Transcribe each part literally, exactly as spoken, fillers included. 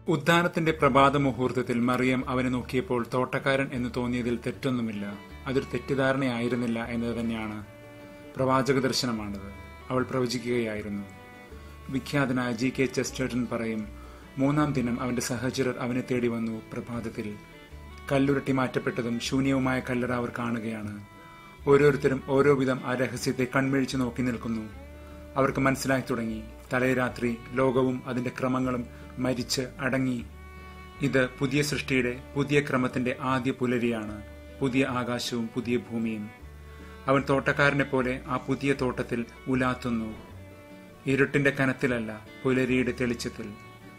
ഉദ്ധാനത്തിന്റെ പ്രഭാത മുഹൂർത്തത്തിൽ മറിയം അവനെ നോക്കിയപ്പോൾ തോട്ടക്കാരൻ എന്ന് തോന്നിയതിൽ തെറ്റൊന്നുമില്ല. അതൊരു തെറ്റിദ്ധാരണയായിരുന്നില്ല എന്നത് തന്നെയാണ്. പ്രവാചക ദർശനമാണത്. അവൾ പ്രവചിക്കുകയായിരുന്നു. വിഖ്യാതനായ ജി കെ ചെസ്റ്റർട്ടൺ പറയും, മൂന്നാം ദിനം അവന്റെ സഹചരർ അവനെ തേടി വന്നു. പ്രഭാതത്തിൽ കല്ലുരുട്ടി മാറ്റപ്പെട്ടതും ശൂന്യവുമായ കല്ലറ അവർ കാണുകയാണ്. ഓരോരുത്തരും ഓരോ വിധം ആ രഹസ്യത്തെ കൺമിഴിച്ചു നോക്കി നിൽക്കുന്നു. അവർക്ക് മനസ്സിലായി തുടങ്ങി, തലേ രാത്രി ലോകവും അതിന്റെ ക്രമങ്ങളും മരിച്ച് അടങ്ങി. ഇത് പുതിയ സൃഷ്ടിയുടെ പുതിയ ക്രമത്തിന്റെ ആദ്യ പുലരിയാണ്. പുതിയ ആകാശവും പുതിയ ഭൂമിയും. അവൻ തോട്ടക്കാരനെ പോലെ ആ പുതിയ തോട്ടത്തിൽ ഉലാത്തുന്നു. ഇരുട്ടിന്റെ കനത്തിലല്ല, പുലരിയുടെ തെളിച്ചത്തിൽ.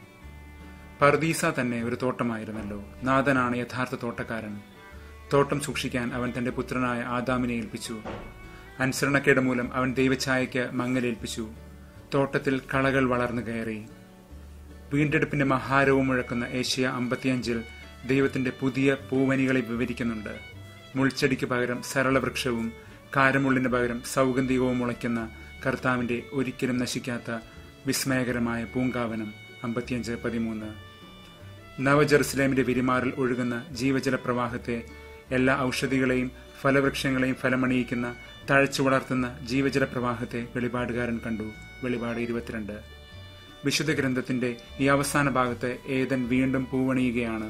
പർദീസ തന്നെ ഒരു തോട്ടമായിരുന്നല്ലോ. നാഥനാണ് യഥാർത്ഥ തോട്ടക്കാരൻ. തോട്ടം സൂക്ഷിക്കാൻ അവൻ തന്റെ പുത്രനായ ആദാമിനെ ഏൽപ്പിച്ചു. അനുസരണക്കേട് മൂലം അവൻ ദൈവഛായയ്ക്ക് മങ്ങലേൽപ്പിച്ചു. തോട്ടത്തിൽ കളകൾ വളർന്നു കയറി. വീണ്ടെടുപ്പിന്റെ മഹാരവും മുഴക്കുന്ന ഏഷ്യ അമ്പത്തിയഞ്ചിൽ ദൈവത്തിന്റെ പുതിയ പൂവനികളെ വിവരിക്കുന്നുണ്ട്. മുൾച്ചെടിക്ക് പകരം സരളവൃക്ഷവും കാരമുള്ളിന് പകരം സൗഗന്ധികവും മുളയ്ക്കുന്ന കർത്താവിന്റെ ഒരിക്കലും നശിക്കാത്ത വിസ്മയകരമായ പൂങ്കാവനം. അമ്പത്തിയഞ്ച് പതിമൂന്ന്. നവജെറുസലേമിന്റെ വിരിമാറിൽ ഒഴുകുന്ന ജീവജല പ്രവാഹത്തെ, എല്ലാ ഔഷധികളെയും ഫലവൃക്ഷങ്ങളെയും ഫലമണിയിക്കുന്ന തഴച്ചു വളർത്തുന്ന ജീവജല പ്രവാഹത്തെ വെളിപാടുകാരൻ കണ്ടു. വെളിപാട് ഇരുപത്തിരണ്ട്. വിശുദ്ധ ഗ്രന്ഥത്തിന്റെ ഈ അവസാന ഭാഗത്ത് ഏദൻ വീണ്ടും പൂവണിയുകയാണ്.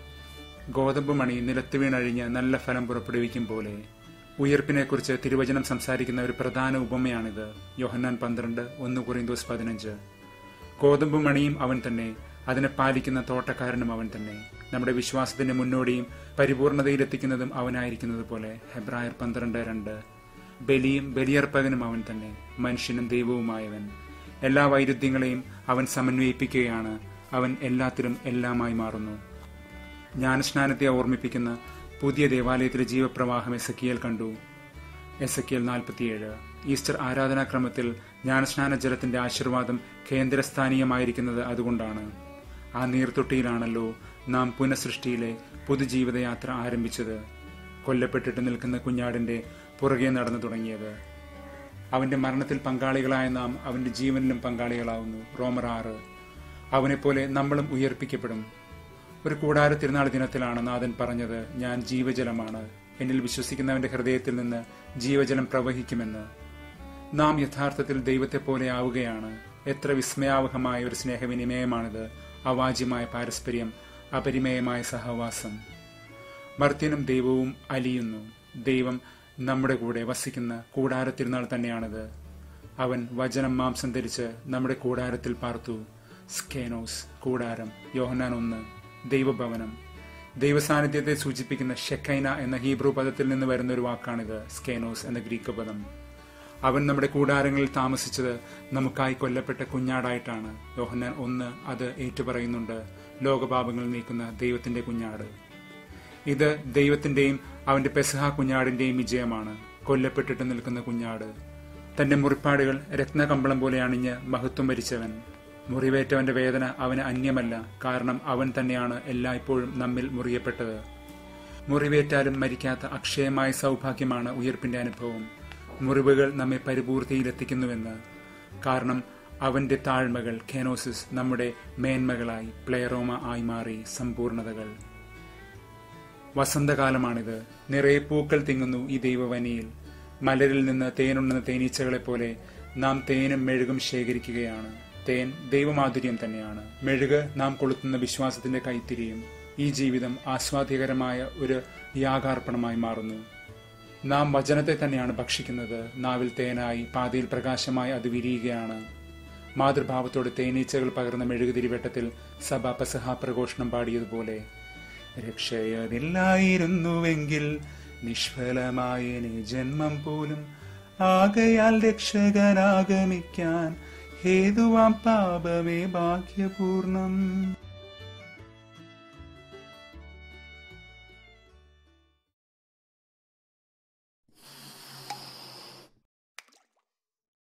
ഗോതമ്പ് മണി നിലത്ത് വീണഴിഞ്ഞ് നല്ല ഫലം പുറപ്പെടുവിക്കും പോലെ. ഉയർപ്പിനെക്കുറിച്ച് തിരുവചനം സംസാരിക്കുന്ന ഒരു പ്രധാന ഉപമയാണിത്. യോഹന്നാൻ പന്ത്രണ്ട്, ഒന്ന് കൊറിന്തോസ് പതിനഞ്ച്. ഗോതമ്പ് മണിയും അവൻ തന്നെ, അതിനെ പാലിക്കുന്ന തോട്ടക്കാരനും അവൻ തന്നെ. നമ്മുടെ വിശ്വാസത്തിന്റെ മുന്നോടിയും പരിപൂർണതയിലെത്തിക്കുന്നതും അവനായിരിക്കുന്നത് പോലെ. ഹെബ്രായർ പന്ത്രണ്ട് രണ്ട്. ബലിയും ബലിയർപ്പകനും അവൻ തന്നെ, മനുഷ്യനും ദൈവവുമായവൻ. എല്ലാ വൈരുദ്ധ്യങ്ങളെയും അവൻ സമന്വയിപ്പിക്കുകയാണ്. അവൻ എല്ലാത്തിലും എല്ലാമായി മാറുന്നു. ജ്ഞാനസ്നാനത്തെ ഓർമ്മിപ്പിക്കുന്ന പുതിയ ദേവാലയത്തിലെ ജീവപ്രവാഹം എസക്കിയേൽ കണ്ടു. എസക്കിയേൽ നാൽപ്പത്തിയേഴ്. ഈസ്റ്റർ ആരാധനാക്രമത്തിൽ ജ്ഞാനസ്നാന ജലത്തിന്റെ ആശീർവാദം കേന്ദ്രസ്ഥാനീയമായിരിക്കുന്നത് അതുകൊണ്ടാണ്. ആ നീർത്തൊട്ടിയിലാണല്ലോ നാം പുനഃസൃഷ്ടിയിലെ പുതുജീവിതയാത്ര ആരംഭിച്ചത്. കൊല്ലപ്പെട്ടിട്ട് നിൽക്കുന്ന കുഞ്ഞാടിന്റെ പുറകെ നടന്നു തുടങ്ങിയത്. അവന്റെ മരണത്തിൽ പങ്കാളികളായ നാം അവന്റെ ജീവനിലും പങ്കാളികളാവുന്നു. റോമർ ആറ്. അവനെപ്പോലെ നമ്മളും ഉയർപ്പിക്കപ്പെടും. ഒരു കൂടാര തിരുനാൾ ദിനത്തിലാണ് നാഥൻ പറഞ്ഞത്, ഞാൻ ജീവജലമാണ്, എന്നിൽ വിശ്വസിക്കുന്നവന്റെ ഹൃദയത്തിൽ നിന്ന് ജീവജലം പ്രവഹിക്കുമെന്ന്. നാം യഥാർത്ഥത്തിൽ ദൈവത്തെ പോലെ ആവുകയാണ്. എത്ര വിസ്മയാവഹമായ ഒരു സ്നേഹവിനിമയമാണിത്. അവാജ്യമായ പാരസ്പര്യം, അപരിമേയമായ സഹവാസം. മർത്യനും ദൈവവും അലിയുന്നു. ദൈവം നമ്മുടെ കൂടെ വസിക്കുന്ന കൂടാര തിരുനാൾ തന്നെയാണിത്. അവൻ വചനം മാംസം ധരിച്ച് നമ്മുടെ കൂടാരത്തിൽ പാർത്തു. സ്കേനോസ്, കൂടാരം. യോഹന്നാൻ ഒന്ന്. ദൈവഭവനം. ദൈവസാന്നിധ്യത്തെ സൂചിപ്പിക്കുന്ന ഷെക്കൈന എന്ന ഹീബ്രു പദത്തിൽ നിന്ന് വരുന്ന ഒരു വാക്കാണിത്. സ്കേനോസ് എന്ന ഗ്രീക്ക് പദം. അവൻ നമ്മുടെ കൂടാരങ്ങളിൽ താമസിച്ചത് നമുക്കായി കൊല്ലപ്പെട്ട കുഞ്ഞാടായിട്ടാണ്. യോഹന്നാൻ ഒന്ന് അത് ഏറ്റുപറയുന്നുണ്ട്. ലോകപാപങ്ങൾ നീക്കുന്ന ദൈവത്തിന്റെ കുഞ്ഞാട്. ഇത് ദൈവത്തിന്റെയും അവന്റെ പെസഹ കുഞ്ഞാടിന്റെയും വിജയമാണ്. കൊല്ലപ്പെട്ടിട്ട് നിൽക്കുന്ന കുഞ്ഞാട്. തന്റെ മുറിപ്പാടുകൾ രത്നകമ്പളം പോലെ അണിഞ്ഞ് മഹത്വം വരിച്ചവൻ. മുറിവേറ്റവന്റെ വേദന അവന് അന്യമല്ല. കാരണം അവൻ തന്നെയാണ് എല്ലായ്പ്പോഴും നമ്മിൽ മുറിയപ്പെട്ടത്. മുറിവേറ്റാലും മരിക്കാത്ത അക്ഷയമായ സൗഭാഗ്യമാണ് ഉയർപ്പിന്റെ അനുഭവം. മുറിവുകൾ നമ്മെ പരിപൂർത്തിയിലെത്തിക്കുന്നുവെന്ന്. കാരണം അവന്റെ താഴ്മകൾ കേനോസിസ് നമ്മുടെ മേന്മകളായി, പ്ലേറോമ ആയി മാറി. സമ്പൂർണതകൾ. വസന്തകാലമാണിത്. നിറയെ പൂക്കൾ തിങ്ങുന്നു ഈ ദൈവവനിയിൽ. മലരിൽ നിന്ന് തേനുണ്ണുന്ന തേനീച്ചകളെപ്പോലെ നാം തേനും മെഴുകും ശേഖരിക്കുകയാണ്. തേൻ ദൈവമാധുര്യം തന്നെയാണ്. മെഴുക് നാം കൊളുത്തുന്ന വിശ്വാസത്തിന്റെ കൈത്തിരിയും. ഈ ജീവിതം ആസ്വാദ്യകരമായ ഒരു യാഗാർപ്പണമായി മാറുന്നു. നാം വചനത്തെ തന്നെയാണ് ഭക്ഷിക്കുന്നത്. നാവിൽ തേനായി, പാതയിൽ പ്രകാശമായി അത് വിരിയുകയാണ്. മാതൃഭാവത്തോട് തേനീച്ചകൾ പകർന്ന മെഴുകുതിരിവെട്ടത്തിൽ സഭ പെസഹ പ്രഘോഷണം പാടിയതുപോലെ, രക്ഷയതില്ലായിരുന്നുവെങ്കിൽ നിഷ്ഫലമായനെ ജന്മം പോലും, ആകയാൽ രക്ഷകനാഗമിക്കാൻ ഹേതുവാം പാപമേ ഭാഗ്യപൂർണം.